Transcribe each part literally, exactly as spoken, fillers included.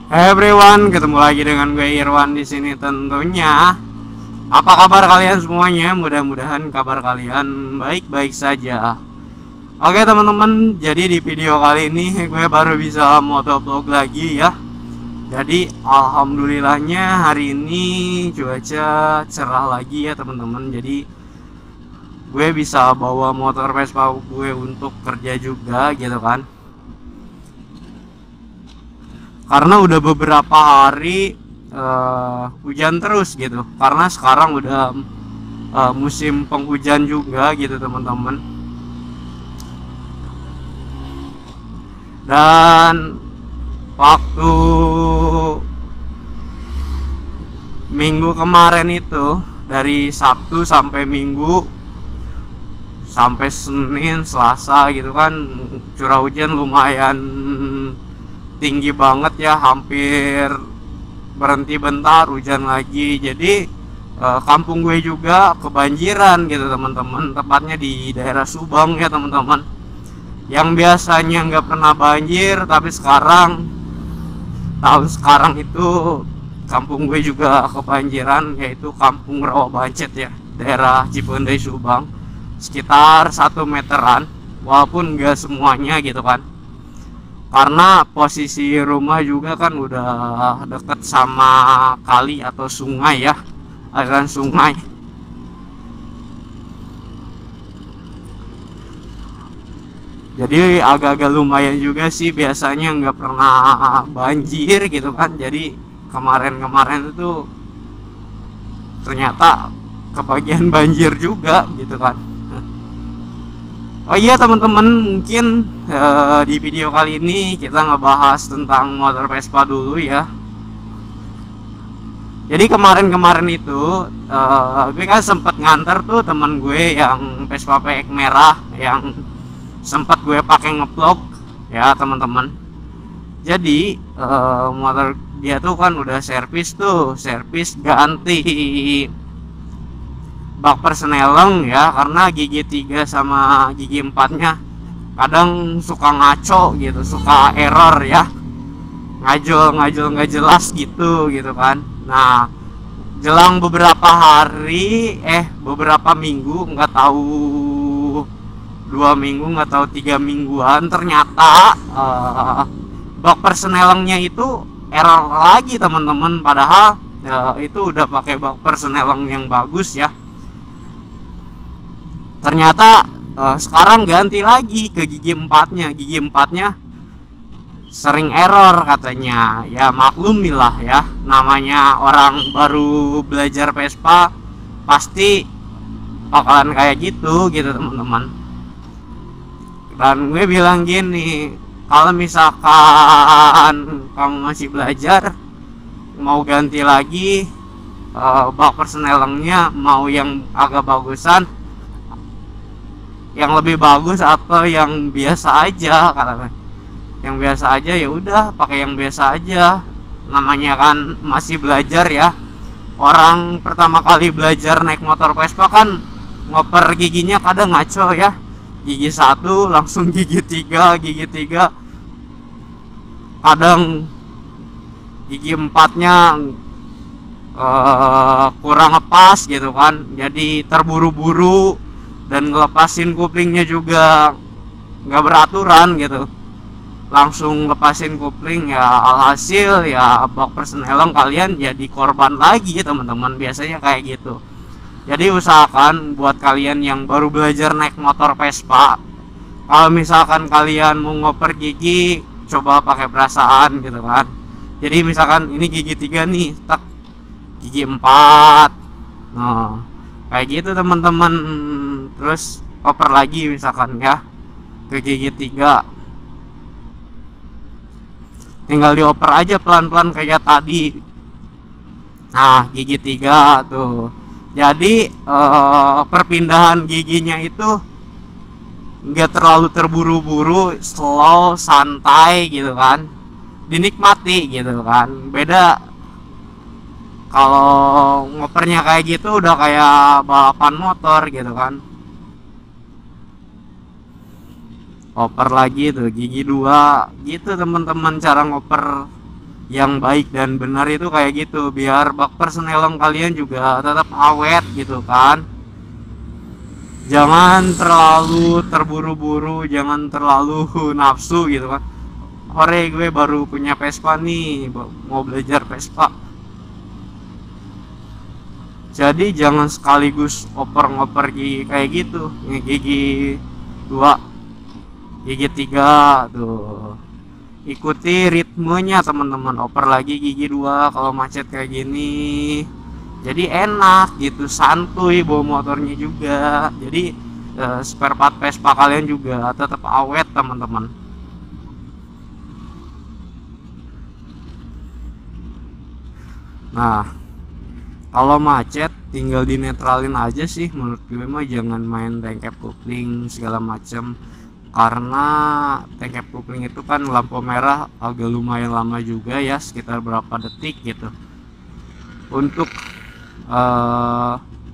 Hey everyone, ketemu lagi dengan gue Irwan di sini tentunya. Apa kabar kalian semuanya? Mudah-mudahan kabar kalian baik-baik saja. Oke teman-teman, jadi di video kali ini gue baru bisa motovlog lagi ya. Jadi alhamdulillahnya hari ini cuaca cerah lagi ya teman-teman. Jadi gue bisa bawa motor Vespa gue untuk kerja juga gitu kan. Karena udah beberapa hari uh, hujan terus gitu, karena sekarang udah uh, musim penghujan juga gitu teman-teman. Dan waktu minggu kemarin itu dari Sabtu sampai Minggu sampai Senin, Selasa gitu kan, curah hujan lumayan tinggi banget ya, hampir berhenti bentar hujan lagi. Jadi eh, kampung gue juga kebanjiran gitu teman-teman, tepatnya di daerah Subang ya teman-teman, yang biasanya nggak pernah banjir tapi sekarang tahun sekarang itu kampung gue juga kebanjiran, yaitu kampung Rawabancet ya, daerah Cipendei Subang, sekitar satu meteran, walaupun nggak semuanya gitu kan, karena posisi rumah juga kan udah deket sama kali atau sungai ya, aliran sungai. Jadi agak-agak lumayan juga sih, biasanya nggak pernah banjir gitu kan. Jadi kemarin-kemarin itu ternyata kebagian banjir juga gitu kan. Oh iya teman-teman, mungkin uh, di video kali ini kita ngebahas tentang motor Vespa dulu ya. Jadi kemarin-kemarin itu uh, gue kan sempet nganter tuh teman gue yang Vespa P X merah yang sempat gue pakai ngevlog ya teman-teman. Jadi uh, motor dia tuh kan udah servis tuh, servis ganti bak persneleng ya, karena gigi tiga sama gigi empatnya kadang suka ngaco gitu, suka error ya, ngajol ngajol nggak jelas gitu gitu kan. Nah jelang beberapa hari eh beberapa minggu, nggak tahu dua minggu nggak tahu tiga mingguan, ternyata uh, bak persnelengnya itu error lagi teman-teman, padahal uh, itu udah pakai bak persneleng yang bagus ya. Ternyata uh, sekarang ganti lagi ke gigi empatnya. Gigi empatnya sering error katanya. Ya maklumilah ya, namanya orang baru belajar Vespa pasti bakalan kayak gitu gitu teman-teman. Dan gue bilang gini, kalau misalkan kamu masih belajar, mau ganti lagi uh, bak persnelengnya, mau yang agak bagusan, yang lebih bagus atau yang biasa aja, katanya yang biasa aja, ya udah pakai yang biasa aja, namanya kan masih belajar ya. Orang pertama kali belajar naik motor Vespa kan ngoper giginya kadang ngaco ya, gigi satu langsung gigi tiga, gigi tiga kadang gigi empatnya uh, kurang ngepas gitu kan, jadi terburu-buru dan ngelepasin kuplingnya juga nggak beraturan gitu, langsung lepasin kupling ya, alhasil ya bak persneleng kalian jadi korban lagi teman-teman, biasanya kayak gitu. Jadi usahakan buat kalian yang baru belajar naik motor Vespa, kalau misalkan kalian mau ngoper gigi, coba pakai perasaan gitu kan. Jadi misalkan ini gigi tiga nih, tak gigi empat, nah kayak gitu teman-teman. Terus oper lagi misalkan ya ke gigi tiga, tinggal dioper aja pelan-pelan kayak tadi. Nah gigi tiga tuh, jadi eh, perpindahan giginya itu nggak terlalu terburu-buru, slow, santai gitu kan, dinikmati gitu kan. Beda kalau ngopernya kayak gitu udah kayak balapan motor gitu kan. Oper lagi tuh gigi dua gitu teman-teman, cara ngoper yang baik dan benar itu kayak gitu, biar bak persneleng kalian juga tetap awet gitu kan. Jangan terlalu terburu-buru, jangan terlalu nafsu gitu kan. Hore, gue baru punya Vespa nih, mau belajar Vespa. Jadi jangan sekaligus oper-ngoper gigi kayak gitu. Ini gigi dua, gigi tiga tuh. Ikuti ritmenya teman-teman. Oper lagi gigi dua kalau macet kayak gini. Jadi enak gitu, santuy bawa motornya juga. Jadi eh, spare part Vespa kalian juga tetap awet teman-teman. Nah, kalau macet tinggal dinetralin aja sih menurut gue mah, jangan main tangkap kopling segala macam, karena tangkap kopling itu kan lampu merah agak lumayan lama juga ya, sekitar berapa detik gitu untuk uh,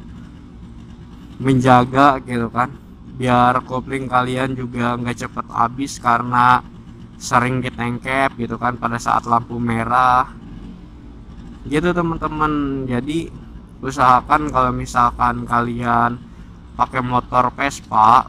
menjaga gitu kan, biar kopling kalian juga nggak cepet habis karena sering ditangkap gitu kan pada saat lampu merah gitu teman-teman. Jadi usahakan kalau misalkan kalian pakai motor Vespa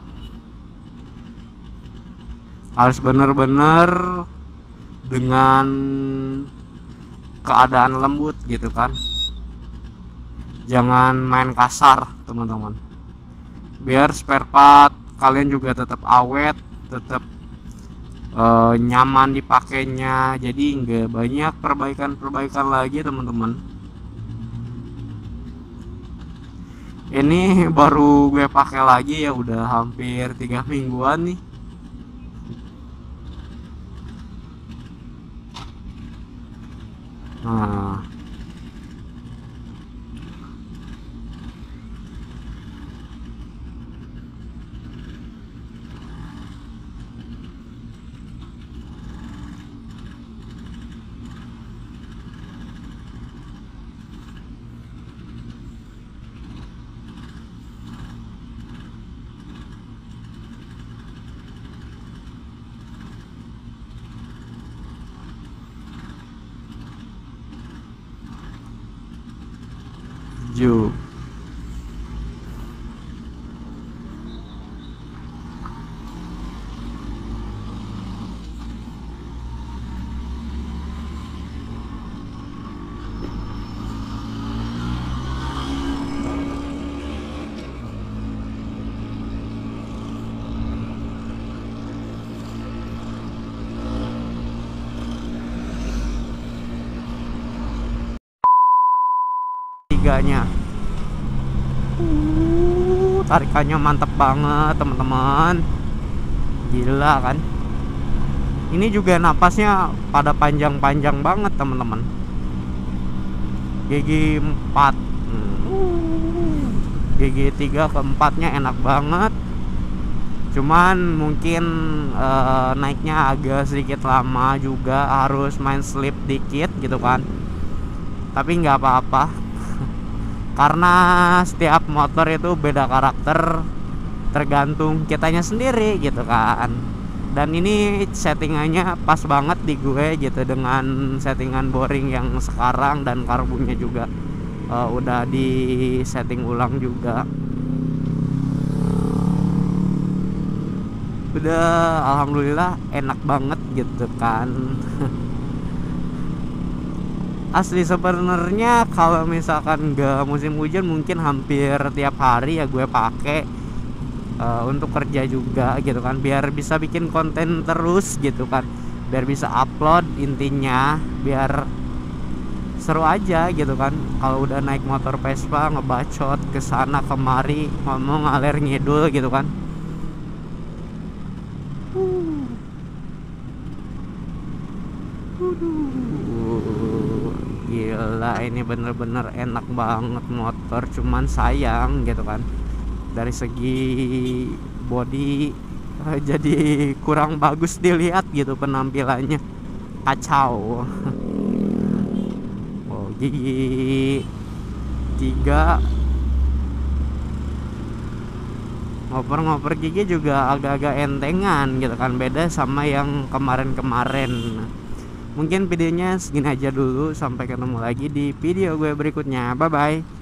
harus bener-bener dengan keadaan lembut gitu kan, jangan main kasar teman-teman, biar spare part kalian juga tetap awet, tetap uh, nyaman dipakainya. Jadi nggak banyak perbaikan-perbaikan lagi teman-teman. Ini baru gue pakai lagi ya, udah hampir tiga mingguan nih. Nah, Ju. Tiganya uh, tarikannya mantep banget teman-teman, gila kan. Ini juga napasnya pada panjang-panjang banget teman-teman. Gigi empat, uh, gigi tiga keempatnya enak banget, cuman mungkin uh, naiknya agak sedikit lama juga, harus main slip dikit gitu kan, tapi nggak apa-apa karena setiap motor itu beda karakter, tergantung kitanya sendiri gitu kan. Dan ini settingannya pas banget di gue gitu, dengan settingan boring yang sekarang, dan karbonnya juga uh, udah di setting ulang juga. Udah alhamdulillah enak banget gitu kan. Asli sebenarnya kalau misalkan nggak musim hujan mungkin hampir tiap hari ya gue pakai uh, untuk kerja juga gitu kan, biar bisa bikin konten terus gitu kan, biar bisa upload, intinya biar seru aja gitu kan. Kalau udah naik motor Vespa ngebacot ke sana kemari, ngomong ngalir ngidul gitu kan. Gila, ini bener-bener enak banget motor, cuman sayang gitu kan dari segi body eh, jadi kurang bagus dilihat gitu penampilannya, kacau. Oh, gigi tiga ngoper-ngoper gigi juga agak-agak entengan gitu kan, beda sama yang kemarin-kemarin. Mungkin videonya segini aja dulu, sampai ketemu lagi di video gue berikutnya. Bye bye.